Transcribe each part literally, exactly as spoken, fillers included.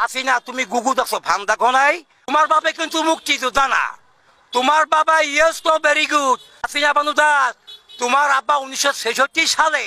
হাসিনা তুমি গুগু দেখছো ভান দেখো নাই। তোমার বাবা কিন্তু মুক্তিযোদ্ধা না, তোমার বাবা ইয়েস তো ভেরি গুড। হাসিনা বানু দাস, তোমার আব্বা উনিশশো ছেষট্টি সালে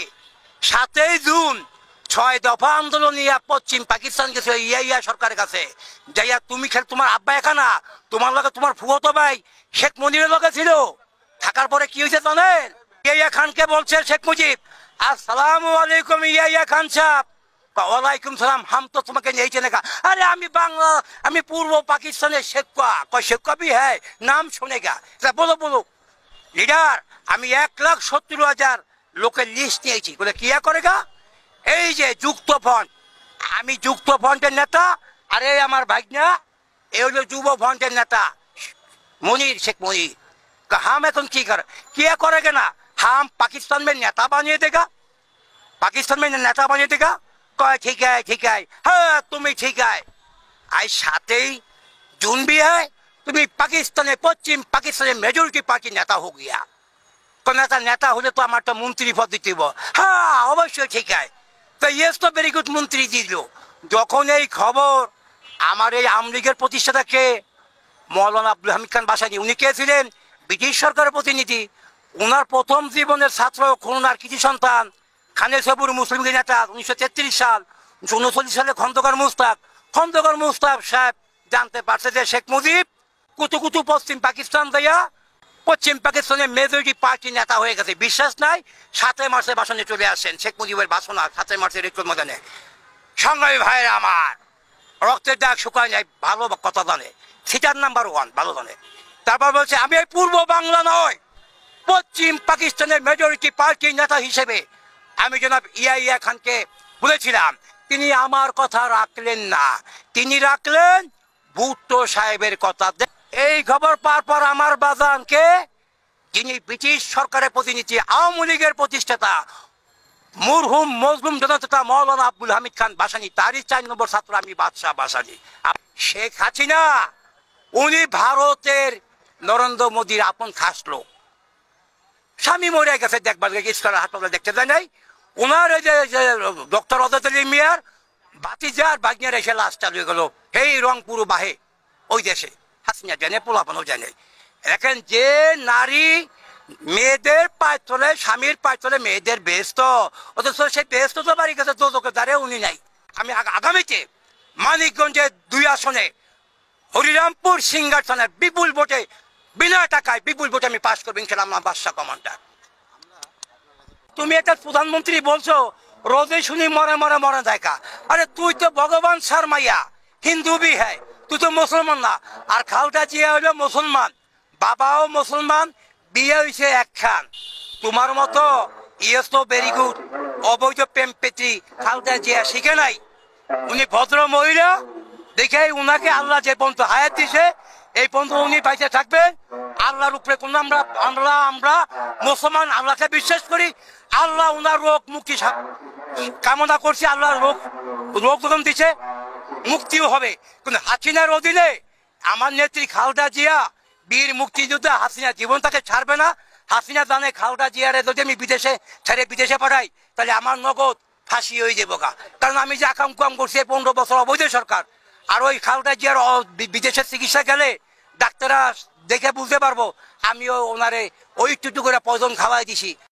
সাতই জুন ছয় দফা আন্দোলন নিয়ে পশ্চিম পাকিস্তান গেছিল ইয়া ইয়া সরকারের কাছে যাইয়া। তুমি খেল তোমার আব্বা এখানা, তোমার লগে তোমার ফুফাতো ভাই শেখ মুজিবের লগে ছিল। থাকার পরে কি হয়েছে জানেন? ইয়া খানকে বলছে শেখ মুজিব, আসসালামু আলাইকুম ইয়া খান সাহেব। ওয়ালাইকুম সালাম, হাম তো তোমাকে নিয়েছে না। আরে আমি বাংলা, আমি পূর্ব পাকিস্তানের শেখা কয় শেখা ভি হ্যাঁ নাম শুনেগা। বলো বলো লিডার, আমি এক লাখ সত্তর হাজার লোকের লিস্ট নিয়েছি। বলে কিয়া করেগা? এই যে যুক্ত ফ্রন্ট, আমি যুক্ত ফ্রন্টের নেতা, আর এই আমার ভাইনা এ হলো যুব ফ্রন্টের নেতা মনির, শেখ মনির। হাম এখন কি করে কিয়া করেগে না? হাম পাকিস্তান में नेता बनिए देगा, पाकिस्तान में नेता बनिए देगा। कहे ठीक है ठीक है, हाँ तुम्हें ठीक है। आज सातई जून भी है, तुम्हें पाकिस्तान पश्चिम पाकिस्तान मेजोरिटी पार्टी नेता हो गया। तो नेता नेता होले तो हमारे तो मंत्री पद दीते हो। हाँ अवश्य ठीक है। तो ये तो वेरी गुड मंत्री दिल। যখন এই খবর আমার এই আওয়ামী লীগের প্রতিষ্ঠাতাকে মৌলানা আব্দুল হামিদ খান বাসানি, উনি কে ছিলেন? ব্রিটিশ সরকারের প্রতিনিধি। ওনার প্রথম জীবনের ছাত্র খুলনার কৃতি সন্তান খানের সবুর মুসলিম লীগ নেতা উনিশশো তেত্রিশ সাল উনিশশো উনচল্লিশ সালে খন্দকার মুস্তাক খন্দকার মুস্তাক সাহেব জানতে পারছে যে শেখ মুজিব কুতু কুতু পশ্চিম পাকিস্তান দেয়া পশ্চিম পাকিস্তানের মেজরিটি পার্টি নেতা হয়ে গেছে। বিশ্বাস নাই, সাতই মার্চের ভাষণে চলে আসেন শেখ মুজিবের ভাষণ সাতই মার্চের রেকর্ড ময়দানে। সংগ্রামী ভাইয়ের আমার, রক্তের দাগ শুকায় যায়, ভালো কথা জানে, সিটার নাম্বার ওয়ান ভালো জানে। তারপর বলছে আমি এই পূর্ব বাংলা নয়, পশ্চিম পাকিস্তানের মেজরিটি পার্টির নেতা হিসেবে আমি জনাব ইয়া ইয়া খানকে বলেছিলাম। তিনি আমার কথা রাখলেন না, তিনি রাখলেন ভুট্টো সাহেবের কথা। এই খবর পাওয়ার পর আমার বাজানকে, যিনি ব্রিটিশ সরকারের প্রতিনিধি আওয়ামী লীগের প্রতিষ্ঠাতা মরহুম মজলুম জনতা মৌলানা আব্দুল হামিদ খান বাসানি, তারই চার নম্বর ছাত্র আমি বাদশাহ বাসানি। শেখ হাসিনা উনি ভারতের নরেন্দ্র মোদীর আপন খাস লোক। স্বামী মরে গেছে দেখবার ইস্কার হাসপাতালে দেখতে যায় নাই। ওনার এই যে ডক্টর অজয় আলী মিয়ার বাতিজার বাগনিয়ার এসে লাশ চালু হয়ে গেল এই রংপুর বাহে ওই দেশে। হাসিনা জানে, পোলাপানও জানে। এখন যে নারী মেয়েদের পায়ে চলে, স্বামীর পায়ে চলে মেয়েদের ব্যস্ত, অথচ সেই ব্যস্ত তো বাড়ি গেছে দোজকে দাঁড়িয়ে উনি নাই। আমি আগামীতে মানিকগঞ্জের দুই আসনে হরিরামপুর সিংহাসনে বিপুল ভোটে বিনা টাকায় বিপুল ভোটে আমি পাস করবো ইনশাআল্লাহ। আমার বাদশা কমান্ডার। তুমি একটা প্রধানমন্ত্রী বলছো রোজে শুনি মরে মরে মরে দেখা। আরে তুই তো ভগবান শর্মাইয়া হিন্দু বি হ্যাঁ, তুই তো মুসলমান না। আর খালটা জিয়া হইলো মুসলমান, বাবাও মুসলমান, বিয়ে হয়েছে একখান। তোমার মতো ইয়েস তো ভেরি গুড অবৈধ প্রেম পেত্রী খালটা জিয়া শিখে নাই। উনি ভদ্র মহিলা দেখে উনাকে আল্লাহ যে পর্যন্ত হায়াত দিছে এই পর্যন্ত উনি বাইচে থাকবেন। আল্লাহর উপরে কোন আমরা আমরা আমরা মুসলমান আল্লাহকে বিশ্বাস করি। আল্লাহ উনার রোগ মুক্তি কামনা করছি। আল্লাহ রোগ রোগ যখন দিচ্ছে মুক্তিও হবে। কিন্তু হাসিনার অধীনে আমার নেত্রী খালেদা জিয়া বীর মুক্তিযোদ্ধা, হাসিনা জীবন তাকে ছাড়বে না। হাসিনা জানে খালেদা জিয়ারে যদি আমি বিদেশে ছেড়ে বিদেশে পাঠাই তাহলে আমার নগদ ফাঁসি হয়ে যাবো গা। কারণ আমি যে আকাম কাম করছি পনেরো বছর অবৈধ সরকার। আর ওই খালেদা জিয়ার বিদেশে চিকিৎসা গেলে ডাক্তাররা দেখে বুঝতে পারবো আমিও ওনারে ওই টুটু করে পয়জন খাওয়াই দিছি।